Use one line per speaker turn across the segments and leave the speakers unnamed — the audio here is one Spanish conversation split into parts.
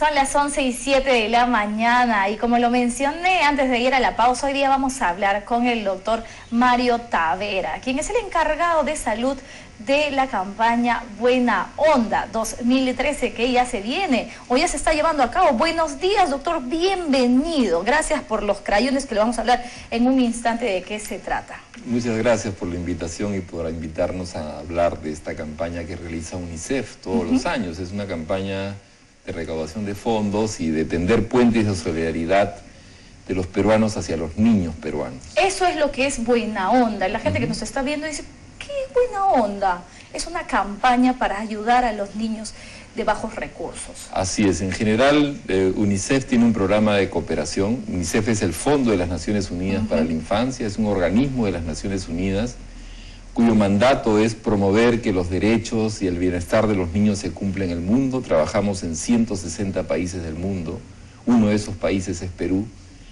Son las 11:07 de la mañana y como lo mencioné antes de ir a la pausa, hoy día vamos a hablar con el doctor Mario Tavera, quien es el encargado de salud de la campaña Buena Onda 2013 que ya se viene o ya se está llevando a cabo. Buenos días, doctor, bienvenido. Gracias por los crayones que le vamos a hablar en un instante de qué se trata.
Muchas gracias por la invitación y por invitarnos a hablar de esta campaña que realiza UNICEF todos los años. Es una campaña de recaudación de fondos y de tender puentes de solidaridad de los peruanos hacia los niños peruanos.
Eso es lo que es Buena Onda. La gente que nos está viendo dice, ¿qué es Buena Onda? Es una campaña para ayudar a los niños de bajos recursos.
Así es. En general, UNICEF tiene un programa de cooperación. UNICEF es el Fondo de las Naciones Unidas para la Infancia, es un organismo de las Naciones Unidas cuyo mandato es promover que los derechos y el bienestar de los niños se cumplan en el mundo. Trabajamos en 160 países del mundo. Uno de esos países es Perú.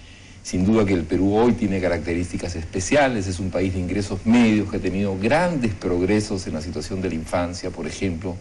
Sin duda que el Perú hoy tiene características especiales, es un país de ingresos medios que ha tenido grandes progresos en la situación de la infancia. Por ejemplo,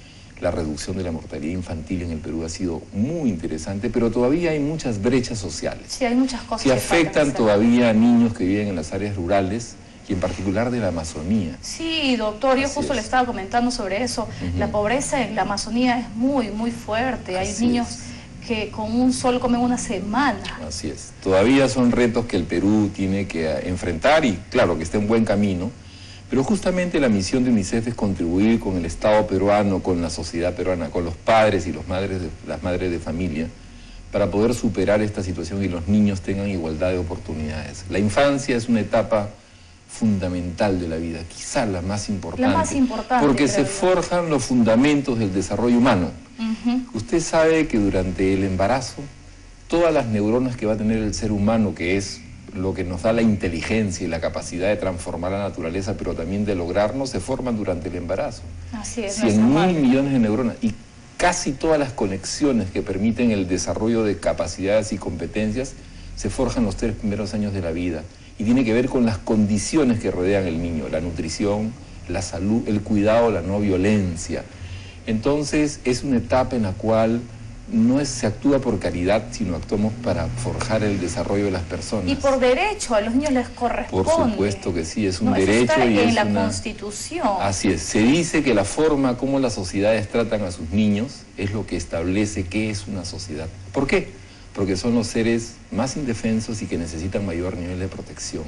la reducción de la mortalidad infantil en el Perú ha sido muy interesante, pero todavía hay muchas brechas sociales.
Sí, hay muchas cosas
que afectan todavía a niños que viven en las áreas rurales y en particular de la Amazonía.
Sí, doctor, yo justo le estaba comentando sobre eso. La pobreza en la Amazonía es muy, muy fuerte. Hay niños que con un sol comen una semana.
Así es. Todavía son retos que el Perú tiene que enfrentar y claro que está en buen camino, pero justamente la misión de UNICEF es contribuir con el Estado peruano, con la sociedad peruana, con los padres y las madres de familia, para poder superar esta situación y los niños tengan igualdad de oportunidades. La infancia es una etapa fundamental de la vida, quizá la más importante, porque se forjan los fundamentos del desarrollo humano. Usted sabe que durante el embarazo, todas las neuronas que va a tener el ser humano, que es lo que nos da la inteligencia y la capacidad de transformar la naturaleza, pero también de lograrnos, se forman durante el embarazo.
Así es,
100.000 millones de neuronas y casi todas las conexiones que permiten el desarrollo de capacidades y competencias se forjan los 3 primeros años de la vida. Y tiene que ver con las condiciones que rodean al niño, la nutrición, la salud, el cuidado, la no violencia. Entonces es una etapa en la cual no se actúa por caridad, sino actuamos para forjar el desarrollo de las personas.
Y por derecho, a los niños les corresponde.
Por supuesto que sí, es un derecho.
Está
y
en
es
la Constitución.
Así es, se dice que la forma como las sociedades tratan a sus niños es lo que establece qué es una sociedad. ¿Por qué? Porque son los seres más indefensos y que necesitan mayor nivel de protección.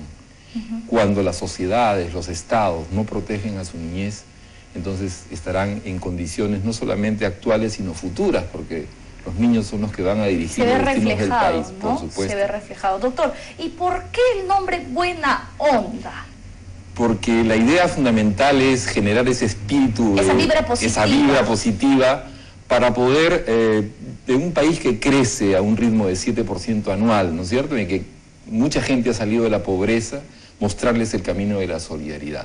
Cuando las sociedades, los estados no protegen a su niñez, entonces estarán en condiciones no solamente actuales, sino futuras, porque los niños son los que van a dirigir los destinos del país, por supuesto.
Se ve reflejado. Doctor, ¿y por qué el nombre Buena Onda?
Porque la idea fundamental es generar ese espíritu,
esa vibra positiva,
para poder, de un país que crece a un ritmo de 7% anual, ¿no es cierto?, en que mucha gente ha salido de la pobreza, mostrarles el camino de la solidaridad.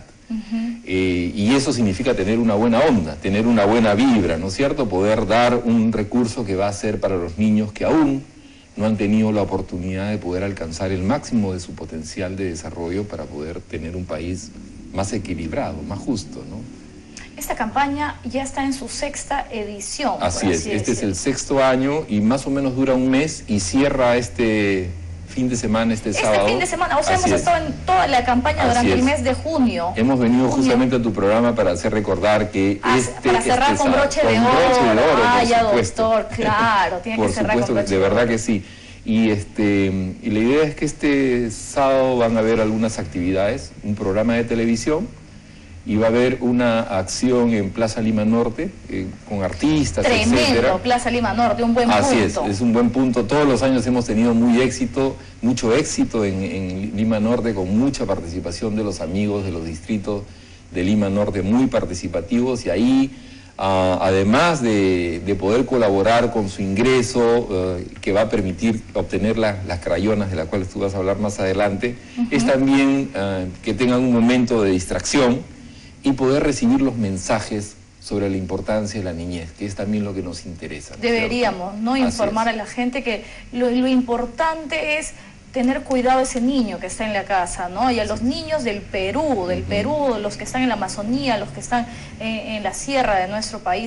Y eso significa tener una buena onda, tener una buena vibra, ¿no es cierto?, poder dar un recurso que va a ser para los niños que aún no han tenido la oportunidad de poder alcanzar el máximo de su potencial de desarrollo para poder tener un país más equilibrado, más justo, ¿no?
Esta campaña ya está en su 6ª edición.
Así es, este es el 6º año y más o menos dura un mes y cierra este fin de semana, este sábado.
Este fin de semana, o sea, hemos estado en toda la campaña durante el mes de junio.
Hemos venido justamente a tu programa para hacer recordar que
para cerrar con broche de oro. Ah, ya, doctor, claro, tiene que cerrar con broche de oro.
De verdad que sí. Y la idea es que este sábado van a haber algunas actividades, un programa de televisión, y va a haber una acción en Plaza Lima Norte, con artistas,
Tremendo,
etcétera.
Plaza Lima Norte, un buen punto.
Así es un buen punto. Todos los años hemos tenido mucho éxito en Lima Norte, con mucha participación de los amigos de los distritos de Lima Norte, muy participativos, y ahí, además de poder colaborar con su ingreso, que va a permitir obtener las crayonas de las cuales tú vas a hablar más adelante, es también que tengan un momento de distracción y poder recibir los mensajes sobre la importancia de la niñez, que es también lo que nos interesa.
Deberíamos, ¿no? Informar a la gente que lo importante es tener cuidado a ese niño que está en la casa, ¿no? Y a los niños del Perú, los que están en la Amazonía, los que están en la sierra de nuestro país,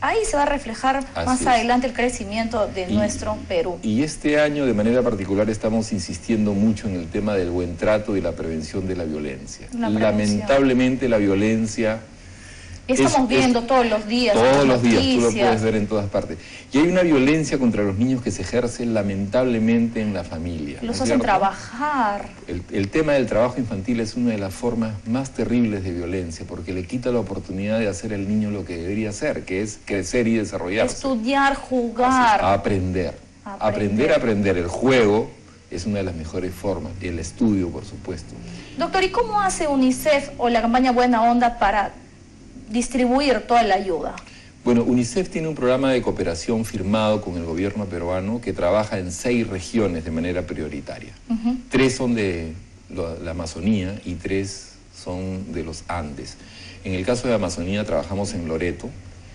Ahí se va a reflejar más adelante el crecimiento de nuestro Perú.
Y este año, de manera particular, estamos insistiendo mucho en el tema del buen trato y la prevención de la violencia. Lamentablemente, la violencia...
Estamos viendo todos los días.
Todos los días, tú lo puedes ver en todas partes. Y hay una violencia contra los niños que se ejerce lamentablemente en la familia.
Los hacen trabajar.
El tema del trabajo infantil es una de las formas más terribles de violencia, porque le quita la oportunidad de hacer al niño lo que debería hacer, que es crecer y desarrollarse.
Estudiar, jugar.
Aprender. El juego es una de las mejores formas, y el estudio, por supuesto.
Doctor, ¿y cómo hace UNICEF o la campaña Buena Onda para distribuir toda la ayuda?
Bueno, UNICEF tiene un programa de cooperación firmado con el gobierno peruano que trabaja en 6 regiones de manera prioritaria. 3 son de la Amazonía y 3 son de los Andes. En el caso de Amazonía trabajamos en Loreto,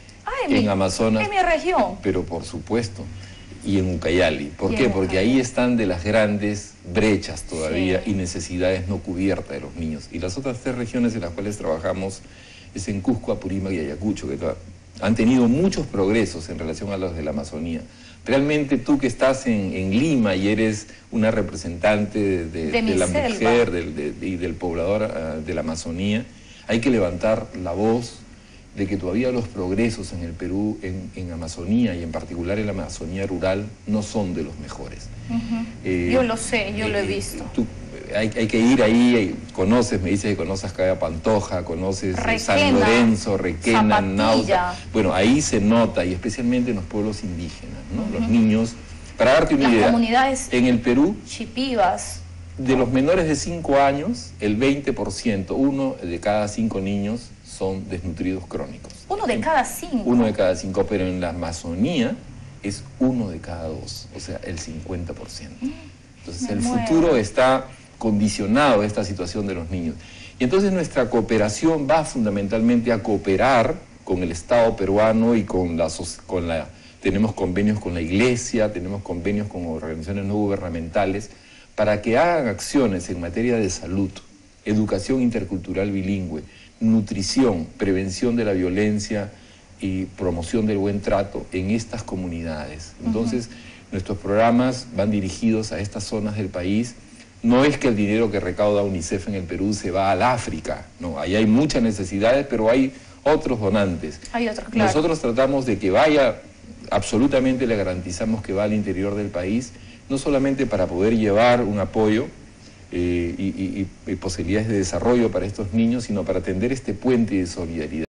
en Amazonas.
En mi región.
Pero por supuesto, y en Ucayali. ¿Por qué? Porque ahí están de las grandes brechas todavía y necesidades no cubiertas de los niños. Y las otras 3 regiones en las cuales trabajamos es en Cusco, Apurímac y Ayacucho, que han tenido muchos progresos en relación a los de la Amazonía. Realmente tú que estás en Lima y eres una representante de la mujer y del poblador de la Amazonía, hay que levantar la voz de que todavía los progresos en el Perú, en Amazonía y en particular en la Amazonía rural, no son de los mejores.
Yo lo sé, yo lo he visto.
Hay que ir ahí, conoces, me dices que conoces Caya Pantoja, conoces
Requena,
San Lorenzo, Requena,
Zapatilla.
Nauta. Bueno, ahí se nota, y especialmente en los pueblos indígenas, ¿no? Los niños, para darte una idea,
comunidades
en el Perú,
chipivas,
de los menores de 5 años, el 20%, 1 de cada 5 niños son desnutridos crónicos.
1 de cada 5.
1 de cada 5, pero en la Amazonía es 1 de cada 2, o sea, el 50%. Entonces el futuro está condicionado a esta situación de los niños. Y entonces nuestra cooperación va fundamentalmente a cooperar con el Estado peruano y tenemos convenios con la Iglesia, tenemos convenios con organizaciones no gubernamentales para que hagan acciones en materia de salud, educación intercultural bilingüe, nutrición, prevención de la violencia y promoción del buen trato en estas comunidades. Entonces, nuestros programas van dirigidos a estas zonas del país. No es que el dinero que recauda UNICEF en el Perú se va al África, no, ahí hay muchas necesidades, pero hay otros donantes.
Hay otros, claro.
Nosotros tratamos de que vaya, absolutamente le garantizamos que va al interior del país, no solamente para poder llevar un apoyo y posibilidades de desarrollo para estos niños, sino para tender este puente de solidaridad.